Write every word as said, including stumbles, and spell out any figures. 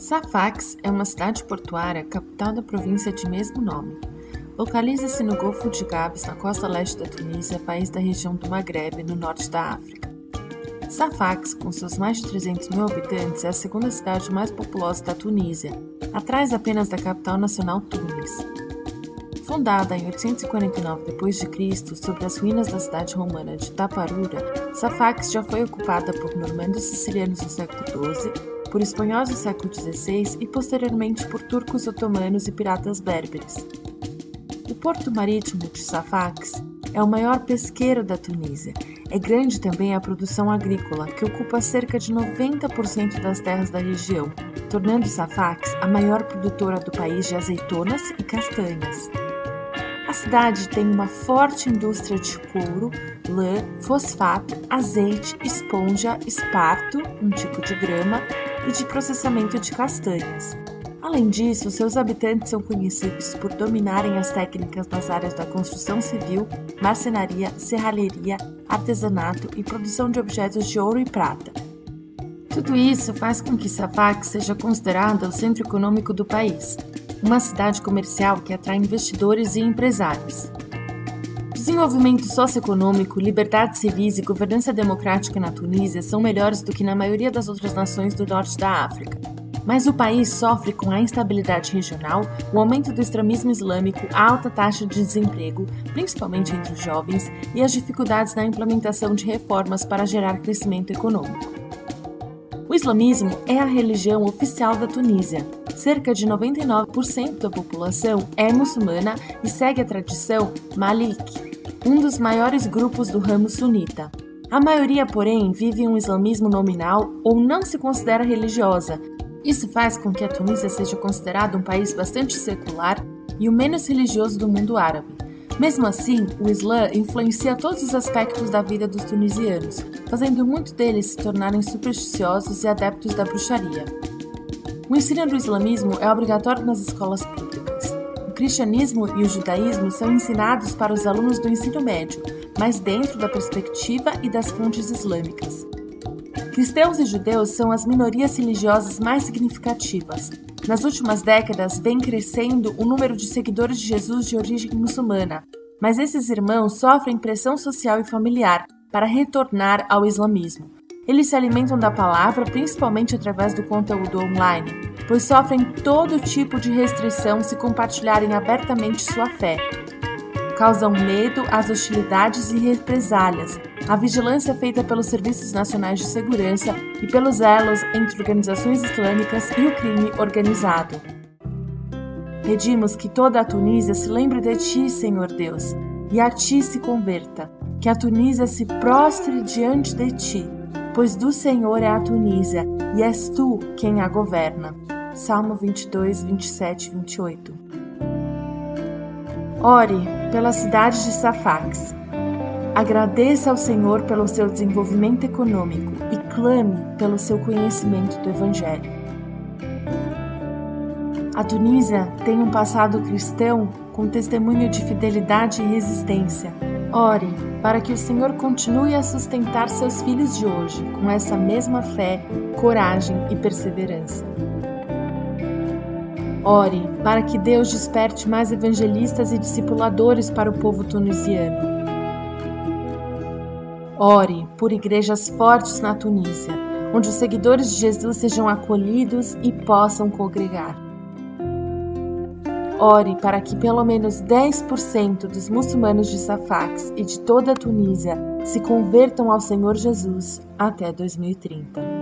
Safax é uma cidade portuária capital da província de mesmo nome. Localiza-se no Golfo de Gabes, na costa leste da Tunísia, país da região do Maghreb, no norte da África. Safax, com seus mais de trezentos mil habitantes, é a segunda cidade mais populosa da Tunísia, atrás apenas da capital nacional Tunis. Fundada em oitocentos e quarenta e nove depois de Cristo sobre as ruínas da cidade romana de Taparura, Safax já foi ocupada por normandos sicilianos no século doze, por espanhóis no século dezesseis e posteriormente por turcos otomanos e piratas berberes. O porto marítimo de Safax é o maior pesqueiro da Tunísia. É grande também a produção agrícola, que ocupa cerca de noventa por cento das terras da região, tornando Safax a maior produtora do país de azeitonas e castanhas. A cidade tem uma forte indústria de couro, lã, fosfato, azeite, esponja, esparto, um tipo de grama, e de processamento de castanhas. Além disso, seus habitantes são conhecidos por dominarem as técnicas nas áreas da construção civil, marcenaria, serralheria, artesanato e produção de objetos de ouro e prata. Tudo isso faz com que Safax seja considerada o centro econômico do país, uma cidade comercial que atrai investidores e empresários. Desenvolvimento socioeconômico, liberdades civis e governança democrática na Tunísia são melhores do que na maioria das outras nações do norte da África. Mas o país sofre com a instabilidade regional, o aumento do extremismo islâmico, a alta taxa de desemprego, principalmente entre os jovens, e as dificuldades na implementação de reformas para gerar crescimento econômico. O islamismo é a religião oficial da Tunísia. Cerca de noventa e nove por cento da população é muçulmana e segue a tradição Malik, um dos maiores grupos do ramo sunita. A maioria, porém, vive um islamismo nominal ou não se considera religiosa. Isso faz com que a Tunísia seja considerada um país bastante secular e o menos religioso do mundo árabe. Mesmo assim, o Islã influencia todos os aspectos da vida dos tunisianos, fazendo muitos deles se tornarem supersticiosos e adeptos da bruxaria. O ensino do islamismo é obrigatório nas escolas públicas. O cristianismo e o judaísmo são ensinados para os alunos do ensino médio, mas dentro da perspectiva e das fontes islâmicas. Cristãos e judeus são as minorias religiosas mais significativas. Nas últimas décadas, vem crescendo o número de seguidores de Jesus de origem muçulmana, mas esses irmãos sofrem pressão social e familiar para retornar ao islamismo. Eles se alimentam da palavra principalmente através do conteúdo online, pois sofrem todo tipo de restrição se compartilharem abertamente sua fé. Causam medo às hostilidades e represálias, a vigilância feita pelos Serviços Nacionais de Segurança e pelos elos entre organizações islâmicas e o crime organizado. Pedimos que toda a Tunísia se lembre de Ti, Senhor Deus, e a Ti se converta, que a Tunísia se prostre diante de Ti, pois do Senhor é a Tunísia, e és Tu quem a governa. Salmo vinte e dois, vinte e sete e vinte e oito. Ore pela cidade de Safax. Agradeça ao Senhor pelo seu desenvolvimento econômico e clame pelo seu conhecimento do Evangelho. A Tunísia tem um passado cristão com testemunho de fidelidade e resistência. Ore para que o Senhor continue a sustentar seus filhos de hoje com essa mesma fé, coragem e perseverança. Ore para que Deus desperte mais evangelistas e discipuladores para o povo tunisiano. Ore por igrejas fortes na Tunísia, onde os seguidores de Jesus sejam acolhidos e possam congregar. Ore para que pelo menos dez por cento dos muçulmanos de Safax e de toda a Tunísia se convertam ao Senhor Jesus até dois mil e trinta.